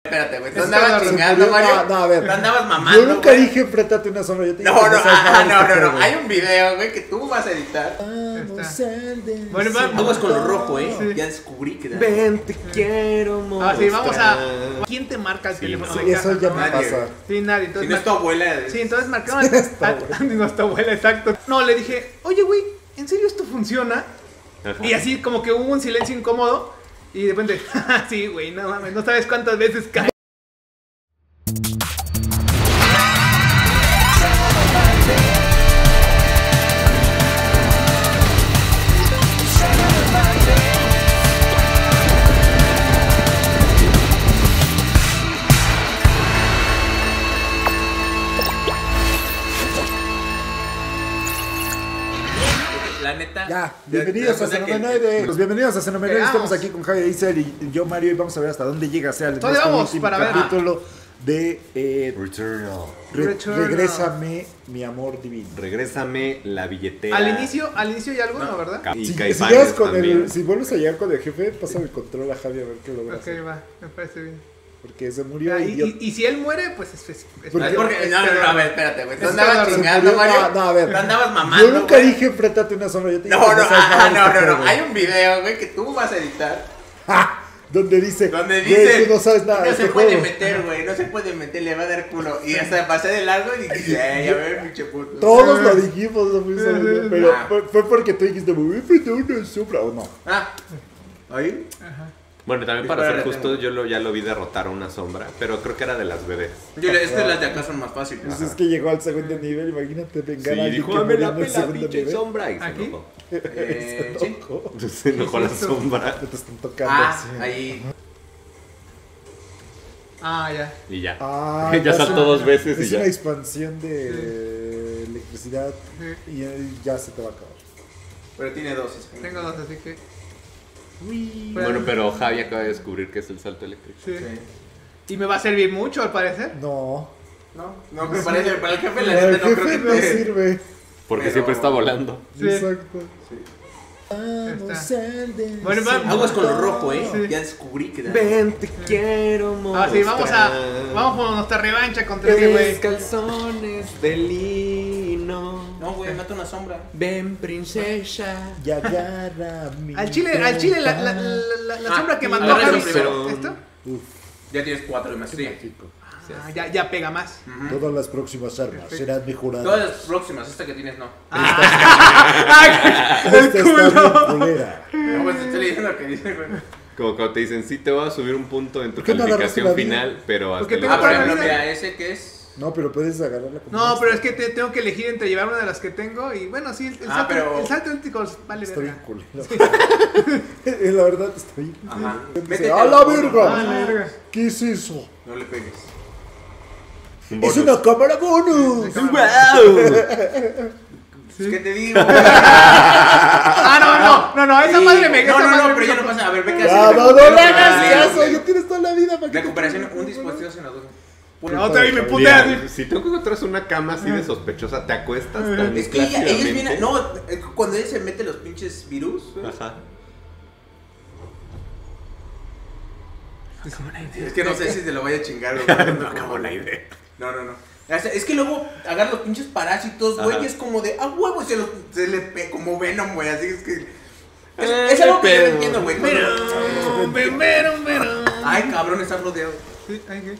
Espérate, güey, tú andabas chingando, Mario. No, a ver. Tú andabas mamando. Yo nunca güey. dije enfréntate una sombra. Yo te dije No, que no, seas malo, no. güey. Hay un video, güey, que tú vas a editar. Bueno, Aguas con lo rojo, Sí. Ya descubrí que. Ven, te quiero mostrar. Ah, sí, vamos a. ¿Quién te marca el teléfono? Sí, de eso casa? ya me Nadie. pasa. Sí, nadie. Si Entonces no es tu abuela. sí, entonces marcaron no es tu abuela, exacto. No, le dije, oye, güey, ¿en serio esto funciona? Ajá. Y así como que hubo un silencio incómodo. Y de repente, sí, güey, no mames, no sabes cuántas veces cae. La neta. Ya, bienvenidos a Xenomenoide. Pues bienvenidos a Xenomenoide. Estamos aquí con Javier Isel y yo, Mario, y vamos a ver hasta dónde llega sea el ¿Dónde vamos último para ver? capítulo de Returnal. Returnal. Regrésame, mi amor divino. Regrésame la billetera. Al inicio hay algo, ¿no? ¿Verdad? Y Si Caifanes llegas con también. si vuelves a llegar con el jefe, pásame el control a Javi a ver qué logra Ok, hacer. va, me parece bien. Porque se murió Ah, y yo... y si él muere, pues es ¿Por qué? Porque, no, a ver, espérate, güey. Tú Es andabas que se chingando, murió. Mario. No, a ver. Tú andabas mamando. Yo nunca güey. dije enfréntate una sombra. Yo te dije No, que no, seas malo, no. güey. Hay un video, güey, que tú vas a editar. ¡Ah! Donde dice, Donde güey, dice. tú no sabes nada de No este se puede juego. meter, güey. No se puede meter, le va a dar culo. Y hasta pasé de largo y dije, ya ver, pinche puto. Todos lo dijimos, no fui solo yo, pero Ah. fue porque tú dijiste, me voy a enfrentar una sombra, o no. Ah, ¿ahí? Bueno, también para Espera, ser justo, retengo. ya lo vi derrotar a una sombra, pero creo que era de las bebés. Es que las de acá son más fáciles. Pues es que llegó al segundo nivel, imagínate vengar a alguien dijo, que "Ah, me murió la en el pela, segundo pinche nivel. sombra", y se ¿Aquí? enojó. Se Sí. enojó. Se enojó la ¿Qué es esto? sombra Te están tocando. Ah, sí. ahí. Ah, ya. y ya. Ah, Ya es saltó una- dos veces y es ya. una expansión de electricidad y ya se te va a acabar. Pero tiene dos. Tengo dos, así que. Bueno, pero Javi acaba de descubrir que es el salto eléctrico. Sí. Sí. Y me va a servir mucho, al parecer. No. No, me parece, para el jefe la El neta no creo jefe que no te... sirve. Porque Pero- siempre está volando. Sí. Exacto. Está. Bueno, Aguas con lo rojo, Sí. Ya descubrí que... Ven, te quiero mostrar. Ah, sí, vamos por nuestra revancha contra ese Tres güey. calzones de lino. No, güey, mata una sombra. Ven, princesa. Y agarra mi Al chile, la Ah, sombra que y mandó agarra Javi. eso primero. ¿Esto? Uf, Ya tienes 4 de maestría. mágico. Ah, ya pega más. Todas las próximas armas serán mejoradas. Todas las próximas, esta que tienes no. Esta está bien culera. No, pues te estoy leyendo lo que dice, güey. Como cuando te dicen, sí te voy a subir un punto en tu ¿Por qué no agarraste calificación la vida? final, pero hasta Porque el tengo Ah, por para ejemplo, vida. mira, ese que es... No, pero puedes agarrarla como No, esta. pero es que tengo que elegir entre llevar una de las que tengo y bueno, sí, el salto, pero- el salto eléctrico vale Está bien verga. culero. La verdad está bien. Ajá. Dice, Métete ¡a al la fondo. verga! Ah, la verga. ¿Qué es eso? No le pegues. Un ¡Es bonus. una cámara bonus! ¿Qué te digo? No, esa madre me No, esa madre pero me- ya no pasa. A ver, ve que Ya, no le hagas caso, haces. ya tienes toda la vida para que... Recuperación, un dispositivo senador. Bueno, otra vez me putea. Mira, si tú encuentras una cama así de sospechosa, te acuestas tan Es que ella es bien. plácidamente. No, cuando ella se mete los pinches virus. Ajá. Es que no sé si te lo vaya a chingar, güey. No acabó la idea. No. O sea, es que luego agarra los pinches parásitos, güey, Ajá. y es como de, ah, huevo, se le pega como Venom, güey, así es que... Es, Ay, es algo que yo pedo. no entiendo, güey. Pero. Ay, cabrón, estás rodeado. Sí, ay, ¿qué?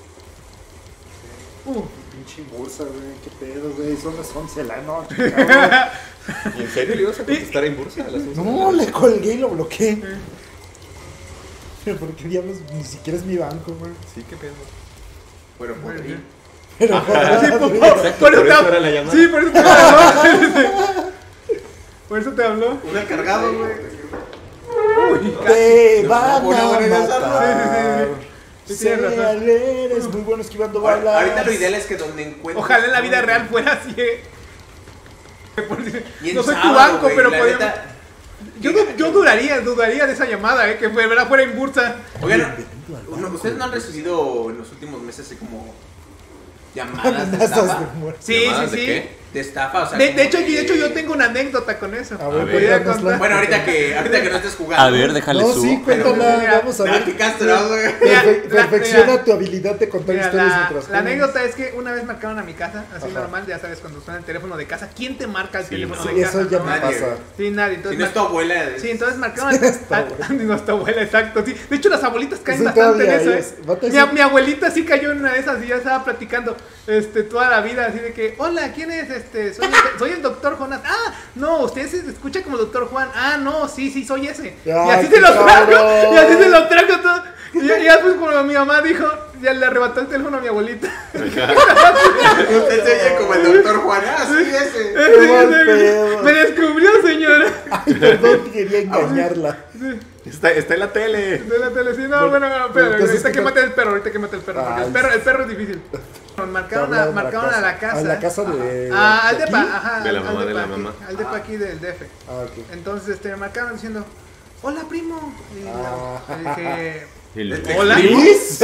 Pinche bolsa, güey, qué pedo, güey, son las 11 de la noche, cabrón. ¿Y en serio le ibas a contestar en bursa a las 11? No, le colgué y lo bloqueé. Pero porque diablos, ni siquiera es mi banco, güey. Sí, qué pedo. Bueno, por ahí. Pero Exacto, por eso era la llamada. Sí, por eso te habló. Por eso te habló. Una cargado, güey. te van Una a buena matar. Sí, tienes razón. Eres muy bueno esquivando balas. Ahorita lo ideal es que donde encuentres... Ojalá en la vida real fuera así. Y en No soy tu sábado, banco, güey, pero la podemos. neta- Yo dudaría de esa llamada, que fuera en bursa. Oigan, ¿ustedes no han recibido en los últimos meses así como llamadas de Amenazas estafa? de muerte. Sí, ¿Llamadas sí, de sí. qué? Te estafa, o sea. De hecho, yo tengo una anécdota con eso. A ver, Voy a cuéntanosla. contar. Bueno, ahorita que no estés jugando. A ver, déjale No, su. sí, cuéntala, Mira, vamos a ver. Ah, qué castrado, güey. Perfecciona Mira. tu habilidad de contar Mira, historias la mientras juegas. anécdota es que una vez marcaron a mi casa, así Ajá. normal, ya sabes, cuando suena el teléfono de casa, ¿quién te marca el teléfono Sí, de casa? eso ya No, me nadie, pasa. Sí, nadie. Si Entonces, no es tu abuela. sí, entonces marcaron no está abuela, exacto. Sí. De hecho, las abuelitas caen Sí, bastante en todavía eso, es. Va a Mi abuelita sí cayó en una de esas y ya estaba platicando toda la vida, así de que, hola, ¿quién es? Soy el doctor Jonas. Ah, no, usted se escucha como doctor Juan. Ah, no, sí, soy ese. Y así qué se lo trajo, cabrón. y así se lo trajo todo. Y ya pues como mi mamá dijo, ya le arrebató el teléfono a mi abuelita. Usted se oye como el doctor Juan. Ah, sí, ese. Qué mal pedo. Me descubrió, señora. Ay, perdón, quería engañarla. Está en la tele. De la tele, sí, no, bueno, pero entonces, ahorita ¿qué que mate el perro, porque Ay, el perro es difícil. Marcaron a la casa. A la casa de. Al ¿de depa, aquí? ajá. De la al mamá, depa de la aquí, mamá. Al depa aquí del DF. Ah, ok. Entonces, me marcaron diciendo, hola, primo. Y le dije, El- hola. ¿Luis?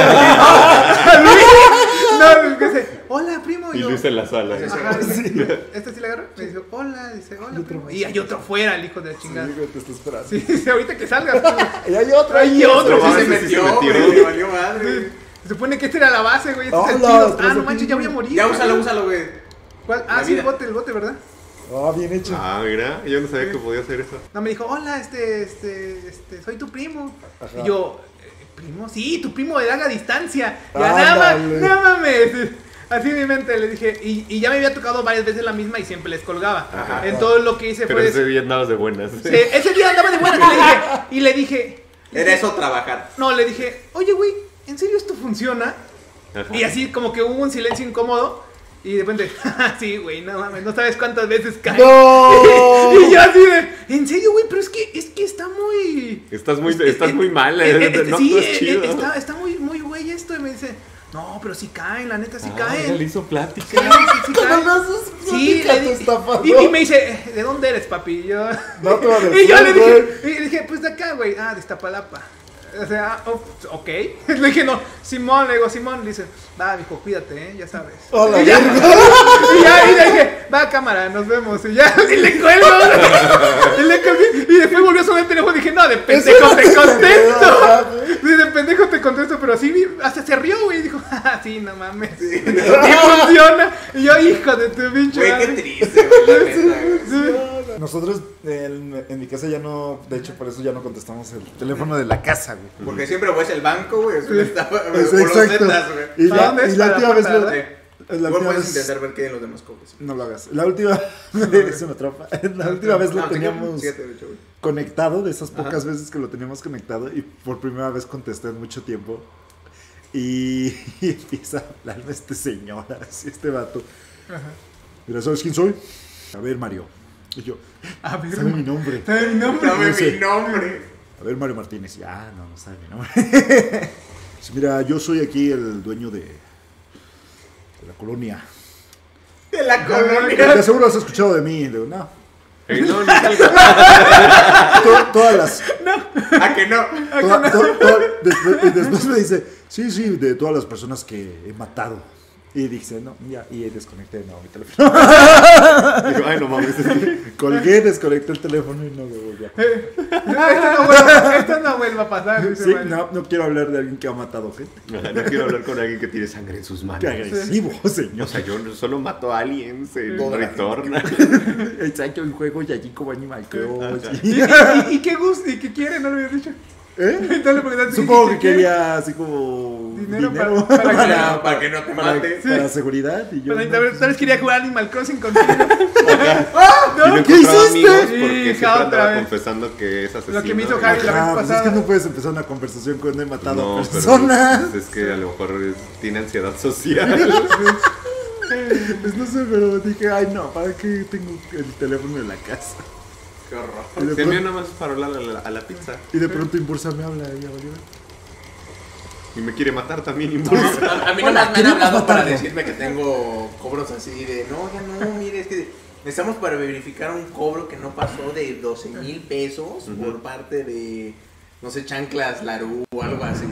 No, que dice, hola, primo. Y yo, Luis en la sala. ajá, dice, ¿este sí le agarró? Me dice, hola, primo. Y hay otro fuera, el hijo de la chingada. Sí, güey, te estoy esperando. Sí, dice, ahorita que salgas. Primo. Y hay otro. Hay otro, Otro sí sí se se metió, metió. güey. Le valió madre. Se supone que esta era la base, güey. Este es el Hola, chido. tras No de manches, ti. ya voy a morir. Ya úsalo, güey. ¿Cuál? La Sí, vida. el bote, ¿verdad? Ah, bien hecho. Ah, mira, yo no sabía que podía hacer eso. No, me dijo, hola, soy tu primo. Ajá. Y yo, ¿primo? Sí, tu primo de larga distancia. Ya, Ándale. no mames. Así en mi mente le dije, y ya me había tocado varias veces la misma y siempre les colgaba. Ajá. Entonces lo que hice Pero fue... ese día andabas de buenas. ese día andaba de buenas y le dije... Era eso trabajar. No, le dije, oye, güey, ¿en serio esto funciona? Ajá. Y así como que hubo un silencio incómodo. Y de repente, sí, güey, no mames, no sabes cuántas veces cae. ¡No! Y yo así de, ¿en serio, güey? Pero es que está muy... Estás muy mal, no sí, estás chido. está muy güey esto. Y me dice, no, pero sí caen, la neta, sí Ya le caen. hizo plática. Sí caen. No haces Sí, plática, le tu di- estafador. y me dice, ¿de dónde eres, papi? Y yo, No te va a y decir, yo le güey. dije, pues de acá, güey. Ah, de Iztapalapa. O sea, ok. Le dije, no, Simón, le digo, Simón, dice, va, mijo, cuídate, ya sabes. Hola, y ya, y le dije, va, cámara, nos vemos. Y ya, y le cuelgo. Y le colgué. Y después volvió a sonar el teléfono y dije, no, de pendejo te contesto. Sí, de pendejo te contesto, pero sí, hasta se rió, güey. Y dijo, ah, sí, no mames. Sí. Y funciona. Y yo, hijo de tu pinche Güey, qué madre. triste, güey. La neta, güey. Sí. Nosotros en mi casa ya no, de hecho por eso ya no contestamos el teléfono de la casa, güey. Porque siempre voy al banco, güey. Es una estafa, güey. Es Por los exacto. zetas, güey. Y ¿Para dónde es? la Para última vez Puerta, lo- ¿verdad? la Igual última puedes vez intentar ver qué hay en los demás cobres. no lo hagas. La última es una trampa. La última vez lo No, teníamos 7, de hecho, güey. conectado, de esas pocas veces que lo teníamos conectado y por primera vez contesté en mucho tiempo. Y empieza a hablarme este señor, así este vato. Mira, ¿sabes quién soy? A ver, Mario. Y yo, A ver, ¿sabe mi nombre? ¿sabe mi nombre? Dame No sé. mi nombre. A ver, Mario Martínez. Y, no sabe mi nombre. Dice, mira, yo soy aquí el dueño de la colonia. De la De colonia. seguro has escuchado de mí. Le digo, no. No, Todas las... ¿A que no? después me dice, sí, de todas las personas que he matado. Y dice, no, ya, y desconecté, no, mi teléfono. digo, ay, no mames. Colgué, desconecté el teléfono y no me volví a... Esto no vuelva a pasar. Dice Sí, Mario. no quiero hablar de alguien que ha matado gente. No quiero hablar con alguien que tiene sangre en sus manos. Qué agresivo, señor. O sea, yo solo mato a aliens en retorno. Exacto, en juego y allí como Animal Crossing. ¿Y qué gusto? ¿Y qué quiere? ¿No lo habías dicho? ¿Eh? Entonces le preguntaste, Supongo ¿qué que quiere? quería así como Dinero dinero Para que no te para- mate. para seguridad y yo Pero tal vez quería jugar Animal Crossing contigo. Y no ¿qué encontraba hiciste? amigos porque Hija, siempre otra andaba vez. confesando que es asesino. Lo que me hizo Javi la vez Ajá, pues es pasada. que no puedes empezar una conversación cuando he matado No, a personas. pero es que a lo mejor tiene ansiedad social. Pues no sé, pero dije, ay no, ¿para qué tengo el teléfono en la casa? Qué horror. Y de, Se envió pronto, nada más para hablar a la pizza. y de pronto Impulsa me habla y ya valió. Y me quiere matar también Impulsa. A mí Hola, nomás me han queremos hablado para matarlo. decirme que tengo cobros así de, no, ya no, mire, es que necesitamos para verificar un cobro que no pasó de 12,000 pesos por parte de, no sé, Chanclas Larú o algo así.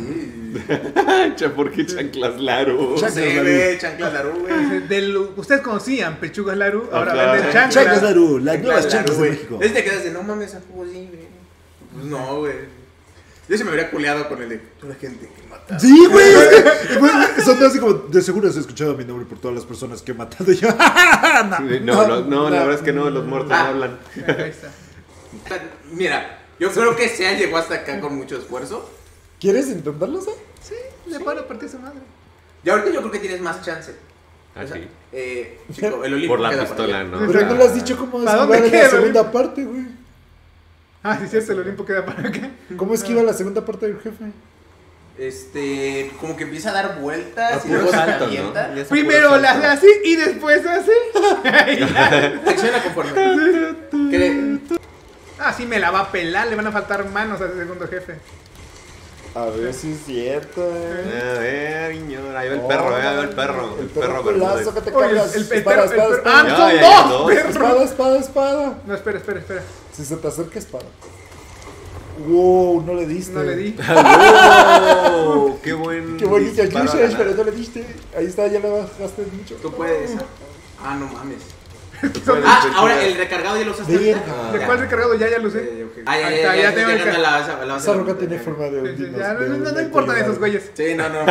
¿Por qué chanclas Laru? Chanclas Sí, Laru. güey, chanclas Laru, güey. Ustedes conocían pechugas Laru, ahora Ajá. venden Chanclas chanclas. Laru, las Chanclas nuevas Laru, chanclas de güey. México. Es de que de no mames, a poco sí, güey. Pues no, güey. Yo se me habría culeado con el de toda la gente que mata. Sí, güey. Güey, son así como, de seguro has escuchado mi nombre por todas las personas que he matado. Y yo, No, la verdad es que no, los muertos no hablan. Ahí está. Mira, yo creo que Sea llegó hasta acá con mucho esfuerzo. ¿Quieres intentarlo, Sa? Sí, le van a partir su madre. Y ahorita yo creo que tienes más chance. Ah, O sea, sí. chico, el Olimpo Por la queda pistola, para allá. ¿no? Pero no le has dicho cómo ¿Para dónde esquivar en queda, la segunda parte, güey. Ah, sí, cierto, el Olimpo queda para acá. ¿Cómo esquiva la segunda parte del jefe? Como que empieza a dar vueltas y Puro luego se salto, avienta. ¿no? Ya es Primero puro la salto. hace así y después hace. Acciona conforme. Ah, sí, me la va a pelar, le van a faltar manos al segundo jefe. A ver si es cierto, A ver, niño, ahí va el perro, ahí va el perro. El perro culazo Bermúdez. que te Oye, cargas. el Espada, perro. espada, Ah, espada. Ya, son ya, dos, dos. perro. Espada, espada, espada. No, espera. Si se te acerca, espada. Wow, no le diste. No le di. ¡Oh! ¡Qué buen Qué bonito, disparo a Yusha, ganar. pero no le diste. Ahí está, ya le bajaste mucho. Tú puedes. Ah, no mames. Puedes Ah, decir ahora que- el recargado ya lo usaste. Verga. ahorita? ¿De Ya. cuál recargado? Ya lo usé. Ah, Ahí está, ya tengo el llegando a la base Esa de roca la- tiene forma de Sí, sí, un ya, dinosaurio. no importan esos güeyes. Sí, no. O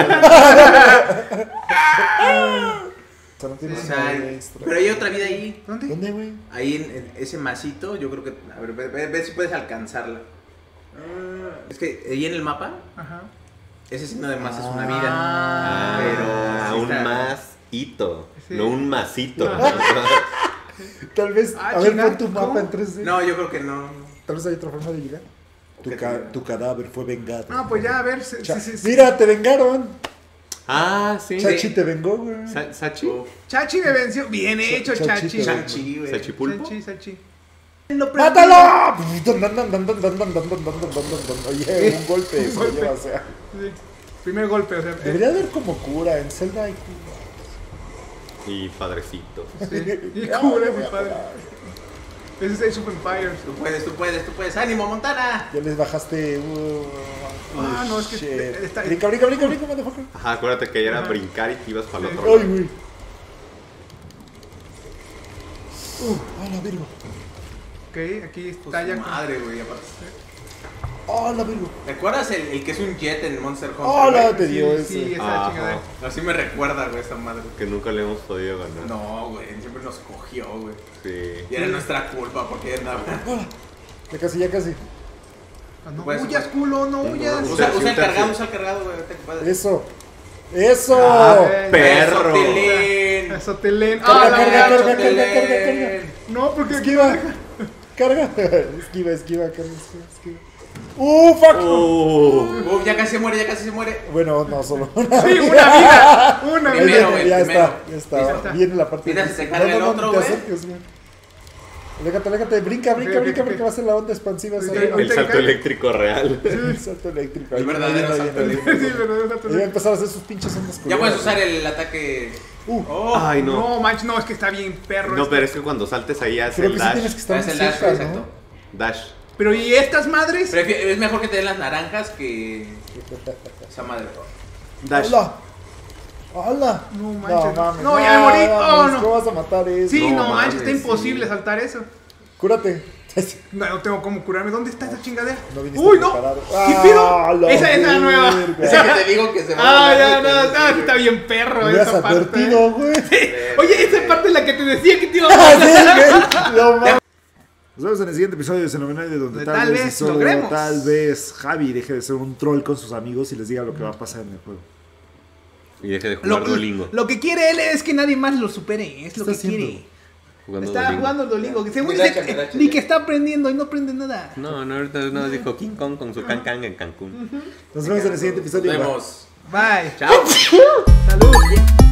sea, no tiene O sea, nada extra. pero hay otra vida ahí. ¿Dónde? ¿Dónde, güey? Ahí en ese masito, yo creo que. A ver, ve si puedes alcanzarla. Es que ahí en el mapa, Ajá. ese signo de más es una vida. Ah. Pero sí un está- masito, Sí. no un masito. Tal vez, Ah, a ver, chinga, pon tu mapa ¿cómo? en 3D. No, yo creo que no. Tal vez hay otra forma de llegar. Tu cadáver fue vengado. No, pues ya, a ver. Sí. Mira, te vengaron. Ah, sí. Chachi te vengó, güey. ¿Sachi? Uf, Chachi me venció. Bien hecho, Chachi Chachi. te Shang-Chi, güey. ¿Sachipulpo? Chachi. ¡Mátalo! Oye, un golpe Un se golpe. lleva, o sea. Sí. Primer golpe, o sea. Debería haber como cura en Zelda hay cura. Y padrecito. Sí. Y cura, mi padre. Ese es Age of Empires. Tú puedes. ¡Ánimo, Montana! Ya les bajaste. Ah, no, es que shit. está- Brinca, motherfucker. Ajá, acuérdate que era Ajá. brincar y te ibas para el Sí. otro Ay, lado. güey. La virgo. Ok, aquí Pues está ya. madre, güey, aparte. La virgo. ¿Te acuerdas el que es un jet en Monster Hunter? Hola, güey? te dio Sí, ese. esa Ajá. chingada. Así me recuerda, güey, esa madre. Que nunca le hemos podido ganar. No, güey, siempre nos cogió, güey. Sí. Y era nuestra culpa porque andaba. Ya casi, ya casi. Ah, no Pues, huyas, pues. culo, no huyas. Usa Sí, el cargado, sí. güey. ahorita que puedas. Eso. Eso. Ah, Eh, perro. Eso, Tilín. Eso te leen. Carga, Ah, la carga, verdad. carga, Tilín. carga. No, porque Esquiva. Carga. Esquiva, carga, esquiva. Fuck. Oh. Ya casi se muere. Bueno, no, solo. Sí, una vida. Una Primero, vida. güey, ya primero. está, ya está. Ya está. Viene la parte. Mira, si difícil. se carga el otro, no te güey. acerques, güey. Aléjate, brinca, Ok, va a ser la onda expansiva. Ok, ¿sabes? El ahorita salto que- eléctrico real. El salto eléctrico. El verdadero salto eléctrico. Sí, verdad, Y va a empezar a hacer sus pinches ondas. Ya puedes culeras. usar el ataque. Oh, Ay, no. No, manches, no, es que está bien perro. No, esto. pero es que cuando saltes ahí hace Creo el que sí tienes que dash. estar es muy el dash, cerca, exacto. ¿no? Dash. Pero ¿y estas madres? Es mejor que te den las naranjas que esa madre. Dash. ¡Hola! ¡Hola! No manches. mames. No, ya me morí. Oh, no. ¿Cómo vas a matar eso? Sí, no, No manches, mames, está imposible sí. saltar eso. Cúrate. No, no tengo cómo curarme. ¿Dónde está esa chingadera? No viniste Uy, no. preparado. ¿Qué Ah, pedo? la Esa es la nueva. verga. Esa que te digo que se va Ah, a ya, mandar, no, no, está bien perro Me hubieras esa parte. advertido, güey. Oye, esa parte es la que te decía que te iba a Ah, matar. sí, güey. No mames. Nos vemos en el siguiente episodio de Xenomenade, donde tal vez, solo logremos. tal vez Javi deje de ser un troll con sus amigos y les diga lo que va a pasar en el juego. Y deje de jugar Duolingo. Lo que quiere él es que nadie más lo supere. Es ¿Qué lo que está haciendo? quiere. Jugando Está Duolingo. jugando Duolingo. Según Miracha, dice miracha, ni que está aprendiendo y no aprende nada. No, ahorita nos dijo King Kong con su can en Cancún. Nos vemos en el siguiente episodio. Nos vemos. Bye. Chao. Salud.